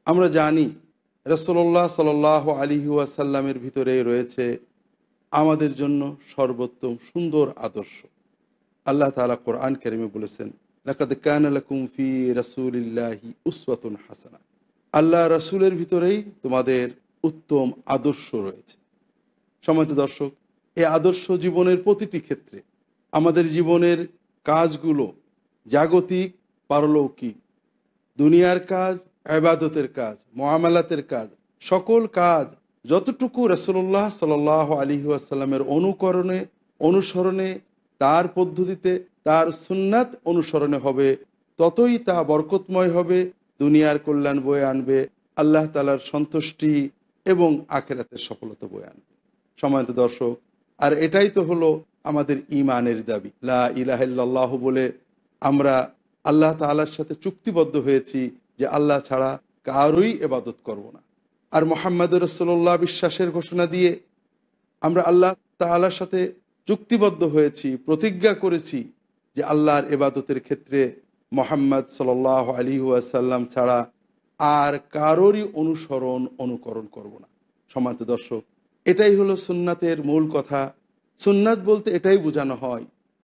আমরা জানি রাসূলুল্লাহ সাল্লাল্লাহু আলাইহি ওয়াসাল্লামের ভিতরে রয়েছে আমাদের জন্য সর্বোত্তম সুন্দর আদর্শ। আল্লাহ তাআলা কোরআন কারীমে বলেছেন, লাকাদ কানা লাকুম ফি রাসূলিল্লাহি উসওয়াতুন হাসানাহ। আল্লাহ রাসূলের ভিতরেই তোমাদের উত্তম আদর্শ রয়েছে। সম্মানিত দর্শক, এই আদর্শ জীবনের প্রতিটি ক্ষেত্রে, আমাদের জীবনের কাজগুলো জাগতিক, পারলৌকিক, দুনিয়ার কাজ, ইবাদতের কাজ, মুআমালাতের কাজ, সকল কাজ যতটুকু রাসূলুল্লাহ সাল্লাল্লাহু আলাইহি ওয়াসাল্লামের অনুসরণে, তার পদ্ধতিতে, তার সুন্নাত অনুসরণে হবে, ততই তা বরকতময় হবে, দুনিয়ার কল্যাণ বয়ে আনবে, আল্লাহ তাআলার সন্তুষ্টি এবং আখিরাতের সফলতা বয়ে আনবে। সম্মানিত দর্শক, আর এটাই তো হলো আমাদের ঈমানের দাবি। লা ইলাহা ইল্লাল্লাহ বলে আমরা আল্লাহ তাআলার সাথে চুক্তিবদ্ধ হয়েছি যে আল্লাহ ছাড়া কারোই ইবাদত করব না। আর মুহাম্মদুর রাসূলুল্লাহ বিশ্বাসের ঘোষণা দিয়ে আমরা আল্লাহ তাআলার সাথে চুক্তিবদ্ধ হয়েছি, প্রতিজ্ঞা করেছি যে আল্লাহর ইবাদতের ক্ষেত্রে মুহাম্মদ সাল্লাল্লাহু আলাইহি ওয়াসাল্লাম ছাড়া আর কারোরই অনুকরণ করব না। সম্মানিত দর্শক, এটাই হলো সুন্নাতের মূল কথা। সুন্নাত বলতে এটাই বোঝানো হয়